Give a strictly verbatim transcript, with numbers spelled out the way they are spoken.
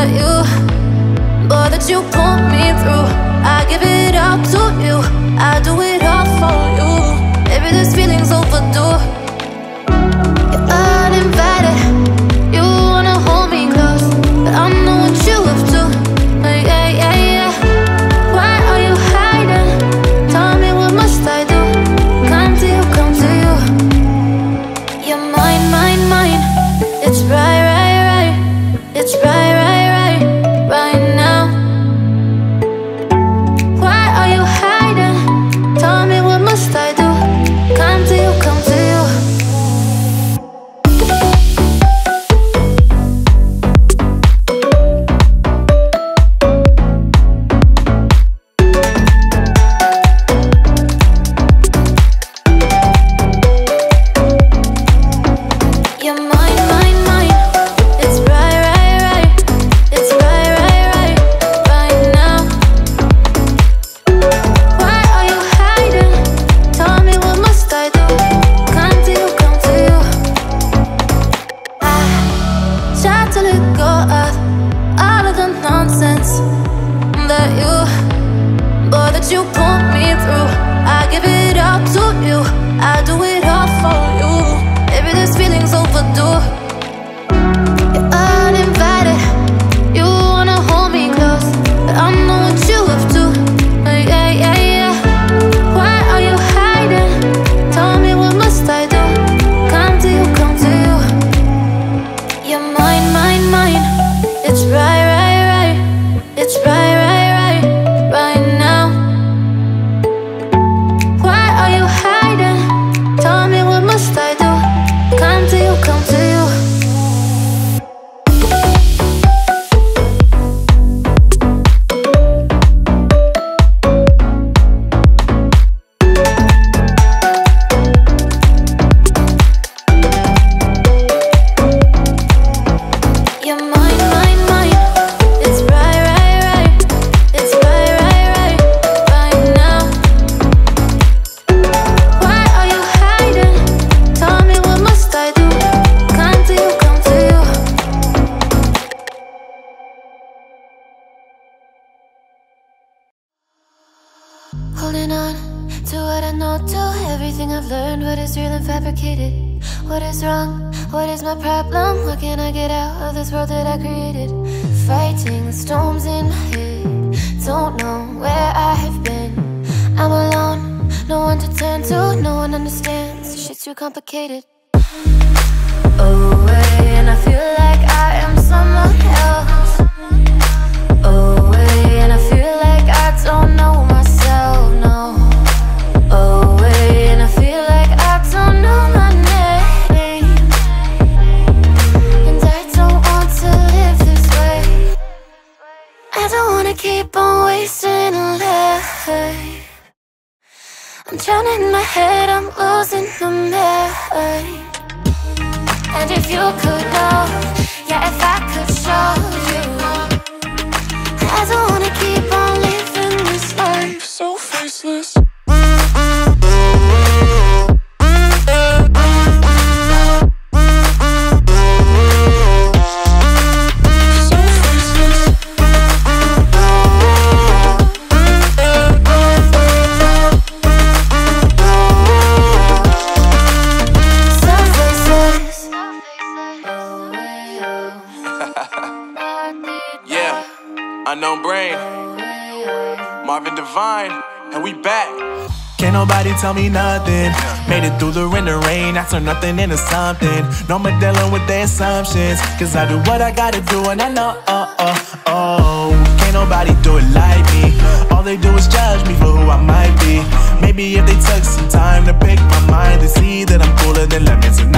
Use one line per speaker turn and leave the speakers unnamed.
that you, boy, that you pull me through. I give it all to you, I do it all for you. Maybe this feeling's overdue. You're uninvited, you wanna hold me close, but I know what you have to. Yeah, yeah, yeah. Why are you hiding? Tell me, what must I do? Come to you, come to you. You're mine, mine, mine. It's right, right, right. It's right, right, right, right now. Why are you hiding? Tell me, what must I do? Come to you, come to you. You're mine, mine, mine. It's right, right, right. It's right, right, right, right now. Why are you hiding? Tell me, what must I do? Come to you, come to you. I try to let go of all of the nonsense that you, boy, that you pull me through. I give it all to you, I do it all for you. Maybe this feeling's overdue. You're uninvited, you wanna hold me close, but I know what you have to. Yeah, yeah, yeah. Why are you hiding? Tell me, what must I do? Come to you, come to you. You're mine, mine, mine. It's right, right, right. It's right, right, right, right now. Why are you hiding? Tell me, what must I do? Come to you, come to you. You're mine, mine, mine. It's right, right, right. It's right, right, right, right now. Why are you hiding? Tell me, what must I do? Come to you, come to you. Holding on to what I know, to everything I've learned. What is real and fabricated? What is wrong? What is my problem? What can I get out of this world that I created? Fighting the storms in my head, don't know where I have been. I'm alone, no one to turn to, no one understands. Shit's too complicated. Away, and I feel like I am someone else. Away, and I feel like I don't know myself, no. Away, and I feel like I don't know my name, and I don't want to live this way. I don't wanna keep on wasting a life. I'm drowning in my head, I'm losing my mind. And if you could know, yeah, if I could show you, I don't wanna keep on living this life so faceless.
Unknown Brain, Marvin Divine, and we back.
Can't nobody tell me nothing. Made it through the rain and rain, I turn nothing into something. No more dealing with their assumptions, cause I do what I gotta do and I know, oh, oh, oh. Can't nobody do it like me. All they do is judge me for who I might be. Maybe if they took some time to pick my mind, they see that I'm cooler than lemons and